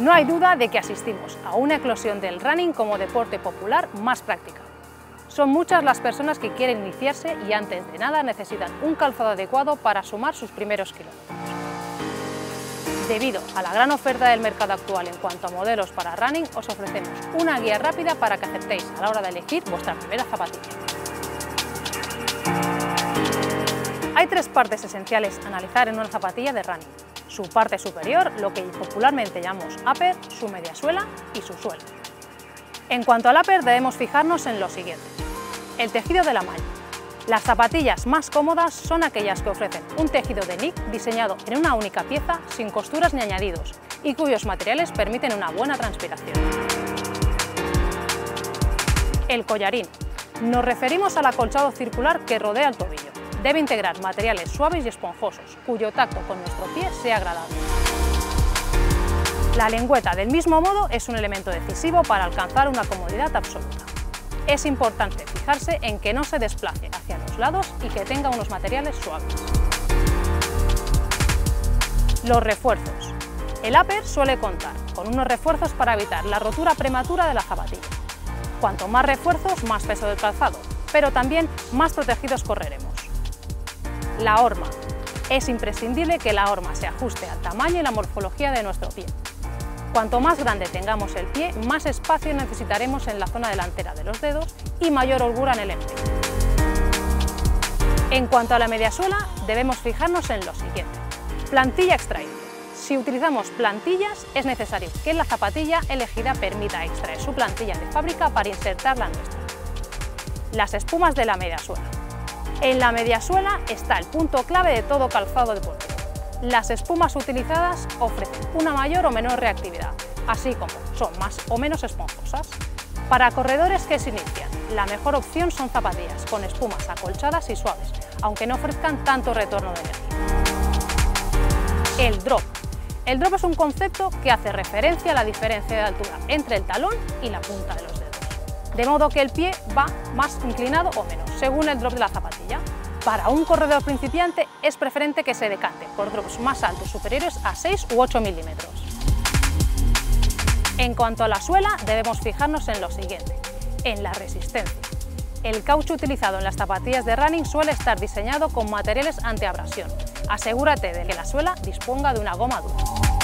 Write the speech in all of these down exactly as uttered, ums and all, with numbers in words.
No hay duda de que asistimos a una eclosión del running como deporte popular más practicado. Son muchas las personas que quieren iniciarse y antes de nada necesitan un calzado adecuado para sumar sus primeros kilómetros. Debido a la gran oferta del mercado actual en cuanto a modelos para running, os ofrecemos una guía rápida para que acertéis a la hora de elegir vuestra primera zapatilla. Hay tres partes esenciales a analizar en una zapatilla de running: su parte superior, lo que popularmente llamamos upper, su mediasuela y su suela. En cuanto al upper, debemos fijarnos en lo siguiente: el tejido de la malla. Las zapatillas más cómodas son aquellas que ofrecen un tejido de nick diseñado en una única pieza, sin costuras ni añadidos, y cuyos materiales permiten una buena transpiración. El collarín. Nos referimos al acolchado circular que rodea el tobillo. Debe integrar materiales suaves y esponjosos, cuyo tacto con nuestro pie sea agradable. La lengüeta, del mismo modo, es un elemento decisivo para alcanzar una comodidad absoluta. Es importante fijarse en que no se desplace hacia los lados y que tenga unos materiales suaves. Los refuerzos. El upper suele contar con unos refuerzos para evitar la rotura prematura de la zapatilla. Cuanto más refuerzos, más peso del calzado, pero también más protegidos correremos. La horma. Es imprescindible que la horma se ajuste al tamaño y la morfología de nuestro pie. Cuanto más grande tengamos el pie, más espacio necesitaremos en la zona delantera de los dedos y mayor holgura en el empeine. En cuanto a la mediasuela, debemos fijarnos en lo siguiente: plantilla extraíble. Si utilizamos plantillas, es necesario que la zapatilla elegida permita extraer su plantilla de fábrica para insertar la nuestra. Las espumas de la mediasuela. En la mediasuela está el punto clave de todo calzado deportivo. Las espumas utilizadas ofrecen una mayor o menor reactividad, así como son más o menos esponjosas. Para corredores que se inician, la mejor opción son zapatillas con espumas acolchadas y suaves, aunque no ofrezcan tanto retorno de energía. El drop. El drop es un concepto que hace referencia a la diferencia de altura entre el talón y la punta de los dedos, de modo que el pie va más inclinado o menos, según el drop de la zapatilla. Para un corredor principiante es preferente que se decante por drops más altos, superiores a seis u ocho milímetros. En cuanto a la suela, debemos fijarnos en lo siguiente: en la resistencia. El caucho utilizado en las zapatillas de running suele estar diseñado con materiales antiabrasión. Asegúrate de que la suela disponga de una goma dura.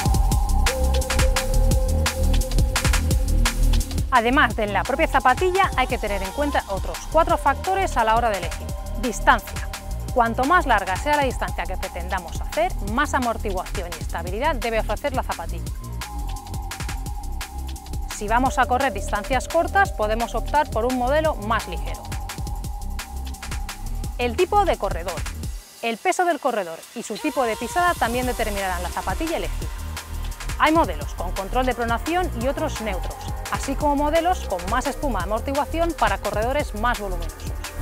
Además de la propia zapatilla, hay que tener en cuenta otros cuatro factores a la hora de elegir. Distancia. Cuanto más larga sea la distancia que pretendamos hacer, más amortiguación y estabilidad debe ofrecer la zapatilla. Si vamos a correr distancias cortas, podemos optar por un modelo más ligero. El tipo de corredor. El peso del corredor y su tipo de pisada también determinarán la zapatilla elegida. Hay modelos con control de pronación y otros neutros, así como modelos con más espuma de amortiguación para corredores más voluminosos.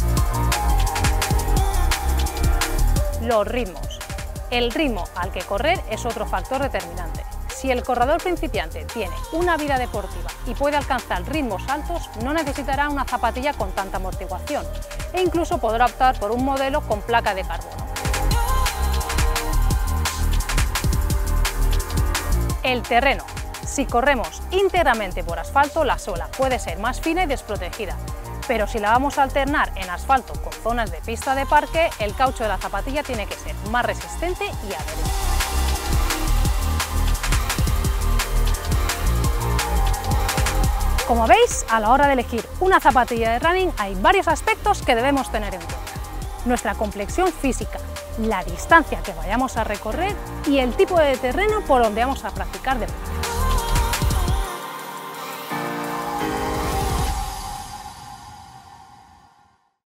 Los ritmos. El ritmo al que correr es otro factor determinante. Si el corredor principiante tiene una vida deportiva y puede alcanzar ritmos altos, no necesitará una zapatilla con tanta amortiguación e incluso podrá optar por un modelo con placa de carbono. El terreno. Si corremos íntegramente por asfalto, la suela puede ser más fina y desprotegida, pero si la vamos a alternar en asfalto con zonas de pista de parque, el caucho de la zapatilla tiene que ser más resistente y adherente. Como veis, a la hora de elegir una zapatilla de running hay varios aspectos que debemos tener en cuenta: nuestra complexión física, la distancia que vayamos a recorrer y el tipo de terreno por donde vamos a practicar deporte.